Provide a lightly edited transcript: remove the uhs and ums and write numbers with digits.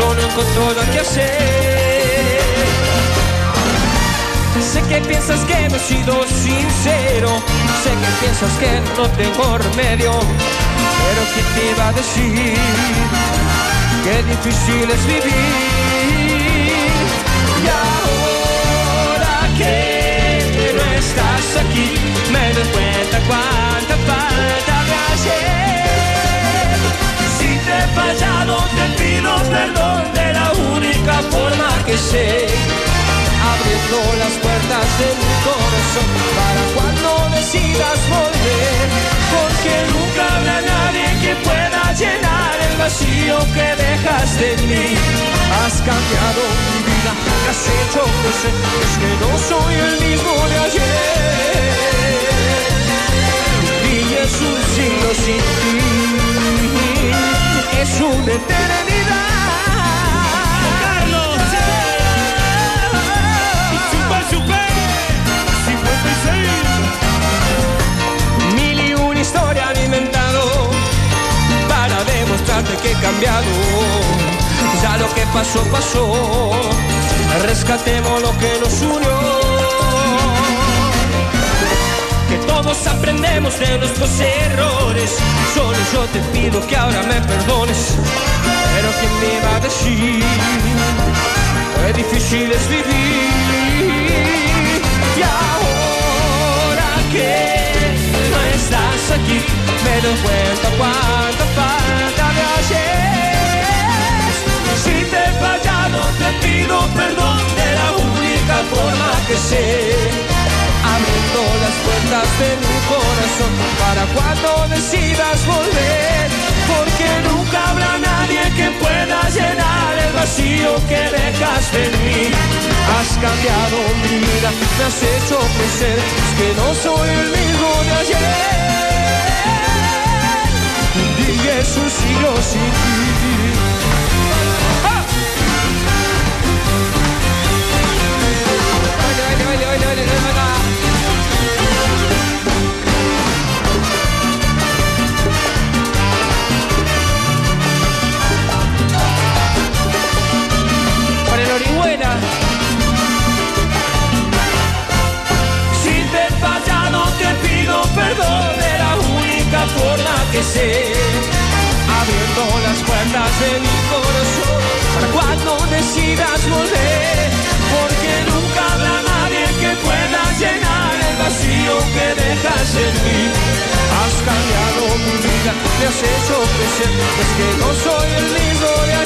cuando no encuentro nada que hacer. Sé que piensas que no he sido sincero, sé que piensas que no tengo remedio, pero ¿quién te iba a decir qué difícil es vivir? Y ahora que no estás aquí, me doy cuenta cuánta falta me hace. Si te he fallado, te pido perdón de la única forma que sé, abriendo las puertas de mi corazón para cuando decidas volver, porque nunca habrá nadie que pueda llenar el vacío que dejaste en mí. Has cambiado mi vida, me has hecho crecer, es que no soy el mismo de ayer. Y es un siglo sin ti, es una eternidad. Mil y una historia han inventado para demostrarte que he cambiado. Ya lo que pasó, pasó. Rescatemos lo que nos unió. Que todos aprendemos de nuestros errores. Solo yo te pido que ahora me perdones. Pero ¿quién me iba a decir qué difícil es vivir? Y ahora que no estás aquí, me doy cuenta cuánta falta me haces. Si te he fallado, te pido perdón de la única forma que sé, abriendo las puertas de mi corazón para cuando decidas volver, porque nunca habrá nadie que pueda llenar el vacío que dejaste en mí. Has cambiado mi vida, me has hecho crecer, es que no soy el mismo de ayer. Y es un siglo sin ti. ¡Ah! Baile. Para el Orihuela. Si te he fallado, te pido perdón de la única forma que sé, abriendo las puertas de mi corazón para cuando decidas volver, porque nunca habrá nadie que pueda llenar el vacío que dejas en mí. Has cambiado mi vida, me has hecho crecer, es que no soy el mismo de